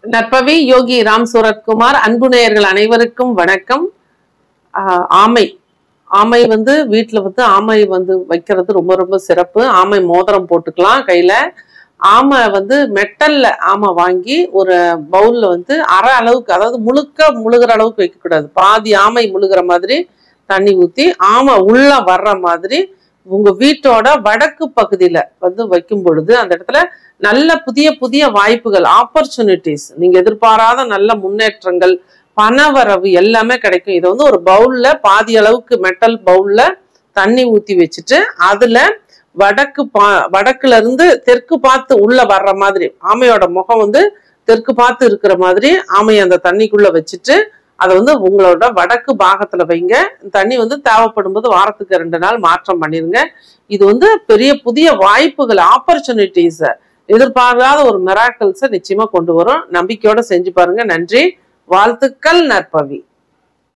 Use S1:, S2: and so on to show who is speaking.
S1: நற்பவி யோகி ராம் சூரத்குமார். அன்பு நேயர்கள் அனைவருக்கும் வணக்கம். ஆமை ஆமை வீட்டுல ஆமை வைக்கிறது ரொம்ப ரொம்ப சிறப்பு. ஆமை மோதிரம் போட்டுக்கலாம் கையில. ஆமை மெட்டல்ல ஆமை வாங்கி ஒரு பவுல்ல அரை அளவுக்கு, அதாவது முழுக்க முழுகிற அளவுக்கு வைக்க கூடாது, பாதி ஆமை முழுகிற மாதிரி தண்ணி ஊத்தி ஆமை உள்ள வர்ற மாதிரி உங்க வீட்டோட வடக்கு பகுதியில வைக்கும் பொழுது அந்த இடத்துல நல்ல புதிய புதிய வாய்ப்புகள், ஆப்பர்ச்சுனிட்டிஸ், நீங்க எதிர்பாராத நல்ல முன்னேற்றங்கள், பணவரவு எல்லாமே கிடைக்கும். இதை ஒரு பவுல்ல பாதி அளவுக்கு மெட்டல் பவுல்ல தண்ணி ஊத்தி வச்சுட்டு அதுல வடக்குல இருந்து தெற்கு பார்த்து உள்ள வர்ற மாதிரி, ஆமையோட முகம் தெற்கு பார்த்து இருக்கிற மாதிரி ஆமையை அந்த தண்ணிக்குள்ள வச்சுட்டு அதை உங்களோட வடக்கு பாகத்துல வைங்க. தண்ணி தேவைப்படும் போது வாரத்துக்கு 2 நாள் மாற்றம் பண்ணிருங்க. இது பெரிய புதிய வாய்ப்புகள், ஆப்பர்ச்சுனிட்டிஸ், எதிர்பாராத ஒரு மிராக்கிள்ஸை நிச்சயமா கொண்டு வரும். நம்பிக்கையோட செஞ்சு பாருங்க. நன்றி, வாழ்த்துக்கள். நற்பவி.